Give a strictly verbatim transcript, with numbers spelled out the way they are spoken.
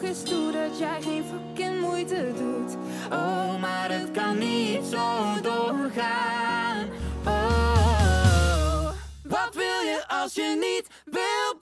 toch eens toe dat jij geen fucking moeite doet. Oh, maar het kan niet zo doorgaan. Oh, wat wil je als je niet wil